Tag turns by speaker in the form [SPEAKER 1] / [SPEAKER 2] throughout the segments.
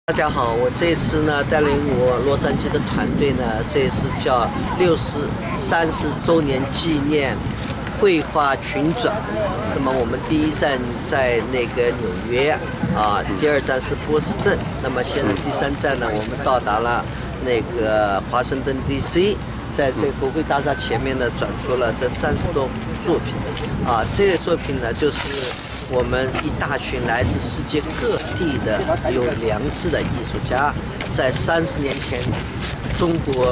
[SPEAKER 1] 大家好，我这次呢带领我洛杉矶的团队呢，这次叫30周年纪念绘画群转。那么我们第一站在那个纽约啊，第二站是波士顿。那么现在第三站呢，我们到达了那个华盛顿 DC， 在这个国会大厦前面呢，转出了这30多幅作品啊。这些作品呢，就是我们一大群来自世界各地的有良知的艺术家，在30年前中国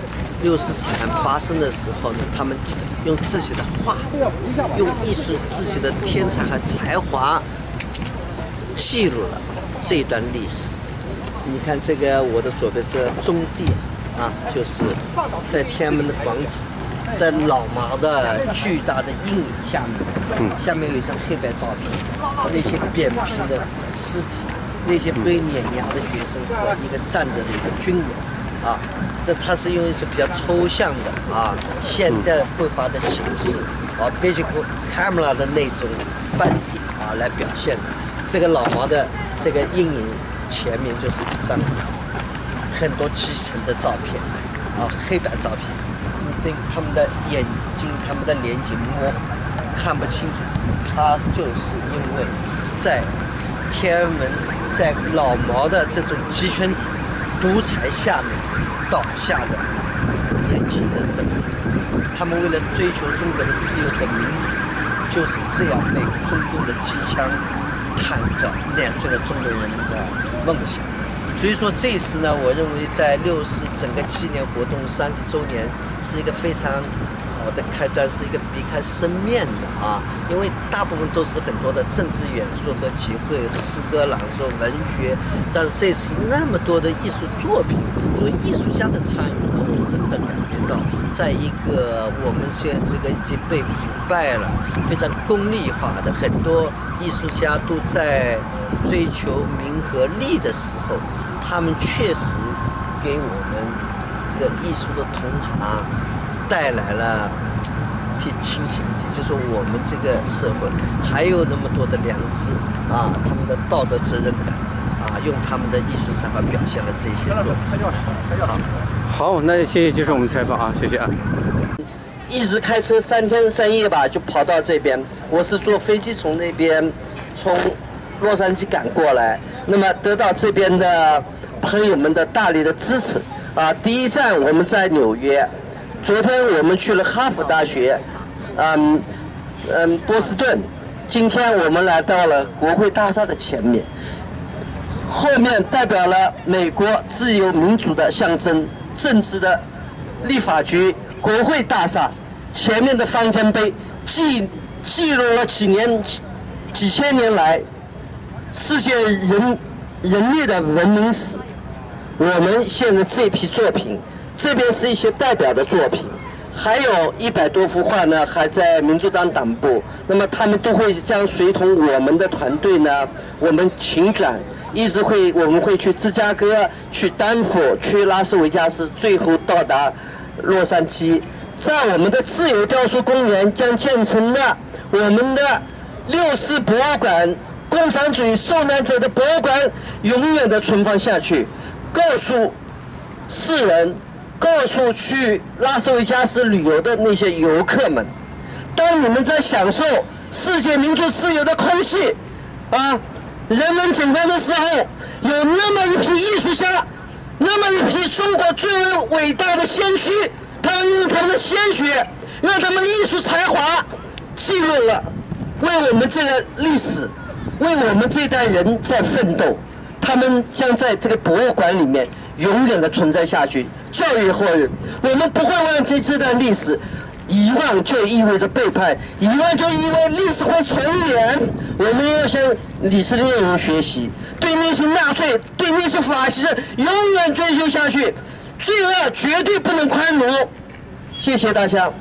[SPEAKER 1] 60惨案发生的时候呢，他们用自己的画，用艺术自己的天才和才华，记录了这一段历史。你看这个我的左边这中地啊，就是在天安门的广场。在老毛的巨大的阴影下面，下面有一张黑白照片，那些扁平的尸体，那些被碾压的学生和一个站着的一个军人，啊，它是用一种比较抽象的啊现代绘画的形式啊 digital camera 的那种斑点啊来表现的。这个老毛的这个阴影前面就是一张很多基层的照片啊，黑白照片。他们的眼睛，他们的脸景模糊，看不清楚。他就是因为在天安门，在老毛的这种集权独裁下面倒下的年轻的生命。他们为了追求中国的自由和民主，就是这样被中共的机枪、坦克碾碎了中国人民的梦想。所以说这次呢，我认为在60整个纪念活动30周年是一个非常好的开端，是一个避开生面的啊，因为大部分都是很多的政治元素和集会、诗歌朗诵、文学，但是这次那么多的艺术作品，作为艺术家的参与，我真的感觉到，在一个我们现在这个已经被腐败了、非常功利化的很多艺术家都在追求名和利的时候，他们确实给我们这个艺术的同行带来了清醒剂，就是说我们这个社会还有那么多的良知啊，他们的道德责任感啊，用他们的艺术才华表现了这些作品。
[SPEAKER 2] 好，那谢谢接受我们采访啊，谢谢啊。
[SPEAKER 1] 一直开车3天3夜吧，就跑到这边。我是坐飞机从那边从洛杉矶赶过来，那么得到这边的朋友们的大力的支持啊。第一站我们在纽约，昨天我们去了哈佛大学，波士顿，今天我们来到了国会大厦的前面，后面代表了美国自由民主的象征，政治的立法局、国会大厦，前面的方尖碑记录了几千年来世界人类的文明史。我们现在这批作品，这边是一些代表的作品，还有100多幅画呢，还在民主党党部。那么他们都会将随同我们的团队呢，我们勤转，我们会去芝加哥、去丹佛、去拉斯维加斯，最后到达洛杉矶。在我们的自由雕塑公园将建成了我们的60博物馆，共产主义受难者的博物馆永远的存放下去，告诉世人，告诉去拉斯维加斯旅游的那些游客们，当你们在享受世界民主自由的空气啊，人文景观的时候，有那么一批艺术家，那么一批中国最为伟大的先驱，他们用他们的鲜血，让他们的艺术才华记录了，为我们这个历史，为我们这一代人在奋斗。他们将在这个博物馆里面永远的存在下去，教育后人。我们不会忘记这段历史，遗忘就意味着背叛，遗忘就意味历史会重演。我们要向李斯列人学习，对那些纳粹、对那些法西斯永远追求下去，罪恶绝对不能宽容。谢谢大家。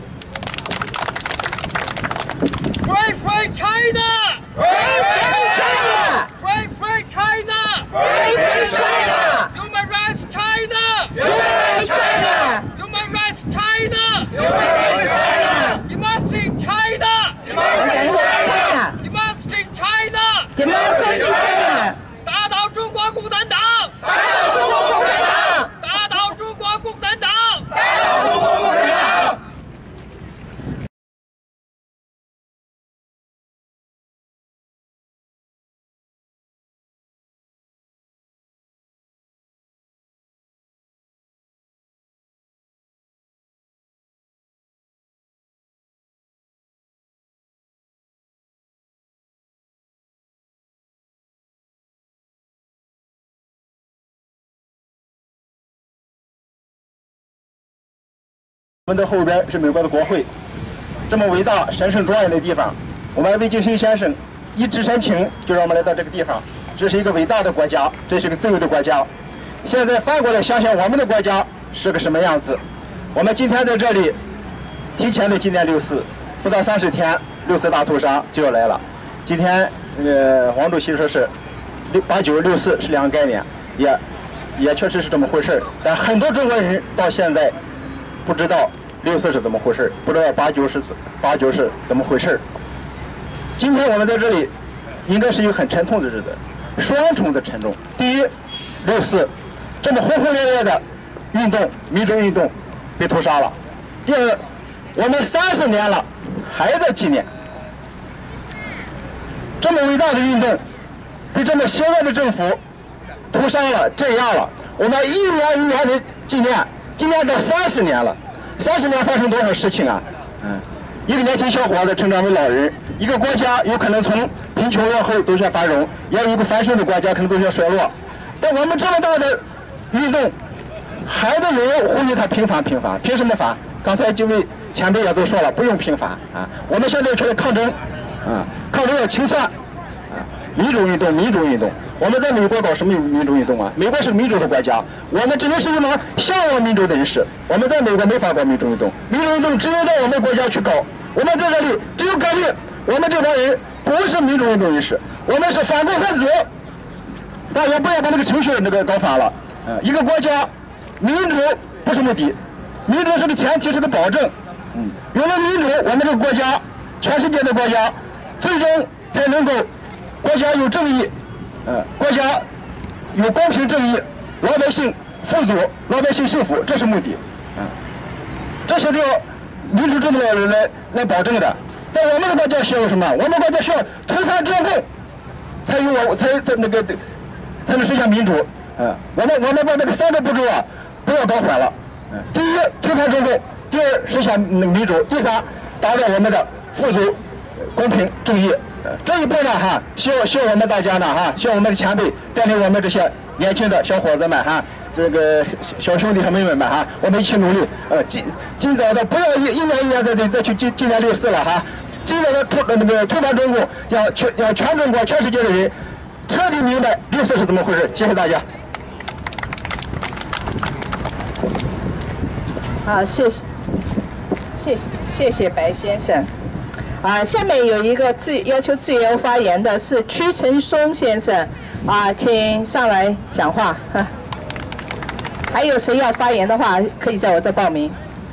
[SPEAKER 3] Free, free China!
[SPEAKER 4] Free, free China!
[SPEAKER 3] Free, free China!
[SPEAKER 4] Free, free China!
[SPEAKER 3] Human rights China!
[SPEAKER 4] Human rights China!
[SPEAKER 3] Human rights China!
[SPEAKER 4] Human rights China!
[SPEAKER 3] Democracy China!
[SPEAKER 4] Democracy China!
[SPEAKER 3] Democracy China!
[SPEAKER 4] Democracy China!
[SPEAKER 3] 打倒中国共产党！
[SPEAKER 5] 们的后边是美国的国会，这么伟大、神圣、庄严的地方，我们魏京新先生一纸申请就让我们来到这个地方。这是一个伟大的国家，这是一个自由的国家。现在反过来想想我们的国家是个什么样子。我们今天在这里提前的纪念6·4，不到30天，6·4大屠杀就要来了。今天王主席说是89、6·4是两个概念，也确实是这么回事。但很多中国人到现在不知道6·4是怎么回事，不知道89是怎么回事。今天我们在这里应该是一个很沉痛的日子，双重的沉重。第一，6·4这么轰轰烈烈的运动，民主运动被屠杀了。第二，我们30年了还在纪念这么伟大的运动，被这么邪恶的政府屠杀了、镇压了。我们一年一年的纪念，今年到30年了，30年发生多少事情啊？一个年轻小伙子成长为老人，一个国家有可能从贫穷落后走向繁荣，也有一个繁盛的国家可能走向衰落。但我们这么大的运动，还得有人呼吁他平反，凭什么反？刚才几位前辈也都说了，不用平反啊！我们现在出来抗争，抗争要清算，民主运动。我们在美国搞什么民主运动啊？美国是个民主的国家，我们只能是一帮向往民主的人士。我们在美国没法搞民主运动，民主运动只有到我们国家去搞。我们在这里只有革命，我们这帮人不是民主运动人士，我们是反共分子。大家不要把这个情绪搞反了。一个国家，民主不是目的，民主是个前提，是个保证。有了民主，我们这个国家，全世界的国家，最终才能够国家有正义，国家有公平正义，老百姓富足，老百姓幸福，这是目的。这是要民主制度来保证的。但我们的国家需要什么？我们国家需要推翻中共，才能实现民主。我们把这个3个步骤啊，不要搞混了。第一，推翻中共；第二，实现民主；第三，达到我们的富足、公平、正义。这一步呢，需要我们大家呢，需要我们的前辈带领我们这些年轻的小伙子们，这个小兄弟和妹妹们，我们一起努力。尽早的不要一年再去纪念6·4了，尽早的推翻中共，让全中国、全世界的人彻底明白6·4是怎么回事。谢谢大家。
[SPEAKER 4] 好，谢谢白先生。下面有一个要求自由发言的是屈成松先生，请上来讲话。还有谁要发言的话，可以在我这报名。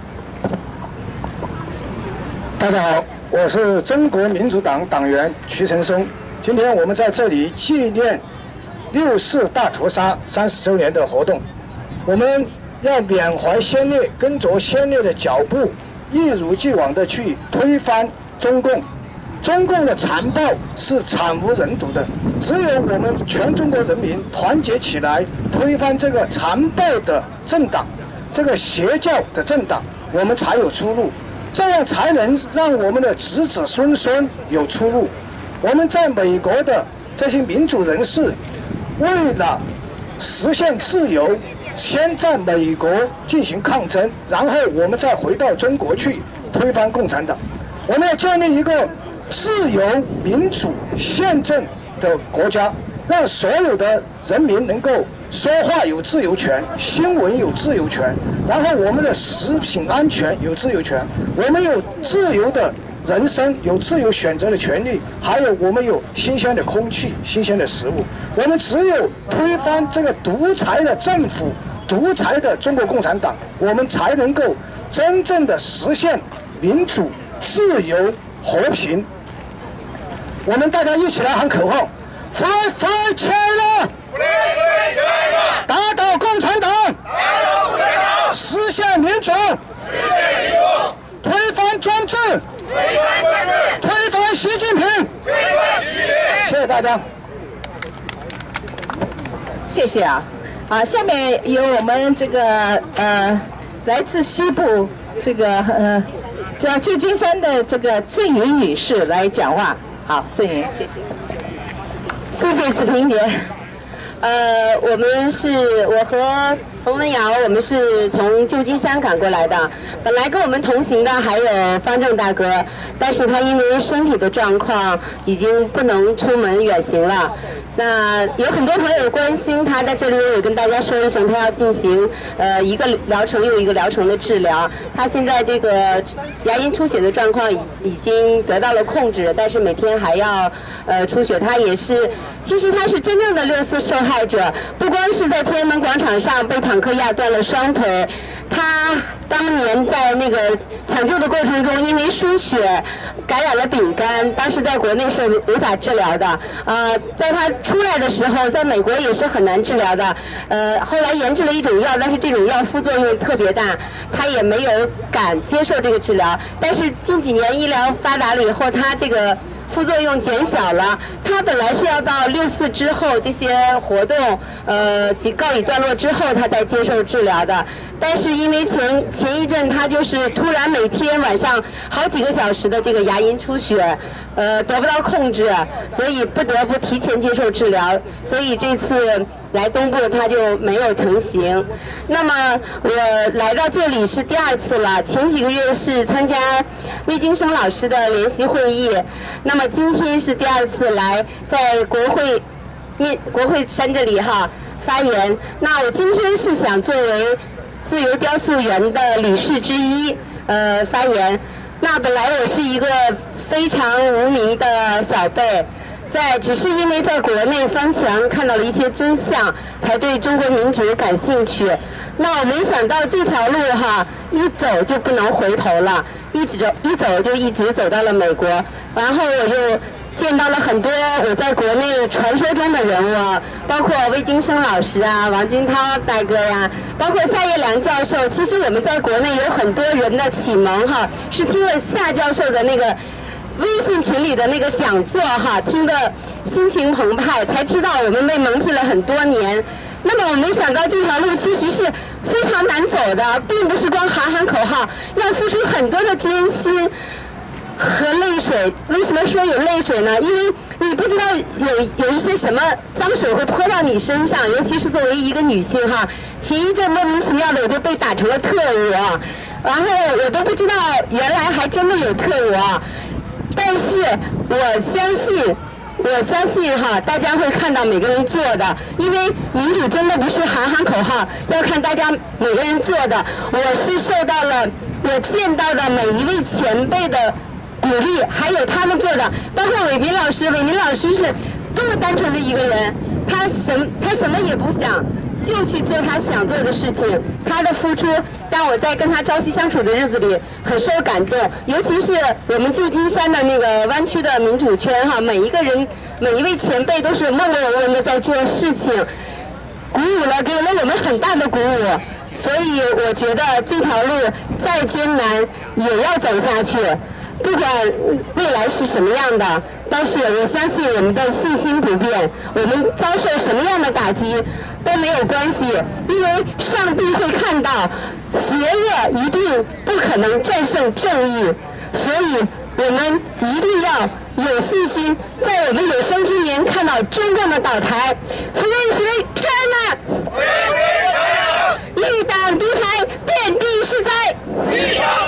[SPEAKER 6] 大家好，我是中国民主党党员屈成松。今天我们在这里纪念6·4大屠杀30周年的活动，我们要缅怀先烈，跟着先烈的脚步，一如既往的去推翻中共。中共的残暴是惨无人睹的，只有我们全中国人民团结起来，推翻这个残暴的政党，这个邪教的政党，我们才有出路，这样才能让我们的子子孙孙有出路。我们在美国的这些民主人士，为了实现自由，先在美国进行抗争，然后我们再回到中国去推翻共产党。我们要建立一个自由、民主、宪政的国家，让所有的人民能够说话有自由权，新闻有自由权，然后我们的食品安全有自由权，我们有自由的人生，有自由选择的权利，还有我们有新鲜的空气、新鲜的食物。我们只有推翻这个独裁的政府、独裁的中国共产党，我们才能够真正的实现民主、自由、和平。我们大家一起来喊口号 ：Fight Fight China！ 打倒共产党！实现民主！推翻专制！推翻习近平！谢谢大家。
[SPEAKER 4] 谢谢啊。下面由我们这个来自西部这个叫旧金山的这个郑云女士来讲话。好，郑云，谢谢。
[SPEAKER 7] 谢谢子婷姐。 我和冯文瑶，我们是从旧金山赶过来的。本来跟我们同行的还有方正大哥，但是他因为身体的状况已经不能出门远行了。那有很多朋友关心他，在这里我也跟大家说一声，他要进行一个疗程又一个疗程的治疗。他现在这个牙龈出血的状况已经得到了控制，但是每天还要出血。他也是，其实他是真正的6·4受害者，不光是在天安门广场上被坦克压断了双腿，他当年在那个抢救的过程中，因为输血感染了丙肝，当时在国内是无法治疗的。在他出来的时候，在美国也是很难治疗的。后来研制了一种药，但是这种药副作用特别大，他也没有敢接受这个治疗。但是近几年医疗发达了以后，他这个副作用减小了。他本来是要到6·4之后这些活动告一段落之后，他才接受治疗的。但是因为前一阵他就是突然每天晚上好几个小时的这个牙龈出血，得不到控制，所以不得不提前接受治疗。所以这次来东部他就没有成行。那么我来到这里是第2次了，前几个月是参加魏京生老师的联席会议，那么今天是第2次来在国会山这里发言。那我今天是想作为自由雕塑园的理事之一发言。那本来我是一个非常无名的小辈，只是因为在国内翻墙看到了一些真相，才对中国民主感兴趣。那我没想到这条路一走就不能回头了，一走就一直走到了美国，然后我又见到了很多我在国内传说中的人物，包括魏京生老师啊、王军涛大哥呀，包括夏叶良教授。其实我们在国内有很多人的启蒙是听了夏教授的那个微信群里的那个讲座听得心情澎湃，才知道我们被蒙蔽了很多年。那么我没想到这条路其实是非常难走的，并不是光喊口号，要付出很多的艰辛和泪水。为什么说有泪水呢？因为你不知道有一些什么脏水会泼到你身上，尤其是作为一个女性前一阵莫名其妙的我就被打成了特务，然后我都不知道原来还真的有特务。但是我相信大家会看到每个人做的，因为民主真的不是喊口号，要看大家每个人做的。我是受到了我见到的每一位前辈的鼓励，还有他们做的，包括伟民老师是多么单纯的一个人，他什么也不想，就去做他想做的事情。他的付出让我在跟他朝夕相处的日子里很受感动，尤其是我们旧金山的那个湾区的民主圈每一个人每一位前辈都是默默无闻的在做事情，鼓舞了，给了我们很大的鼓舞。所以我觉得这条路再艰难也要走下去，不管未来是什么样的，但是我相信我们的信心不变，我们遭受什么样的打击都没有关系，因为上帝会看到，邪恶一定不可能战胜正义，所以我们一定要有信心，在我们有生之年看到中共的倒台。Free China， 一党独裁遍地是灾。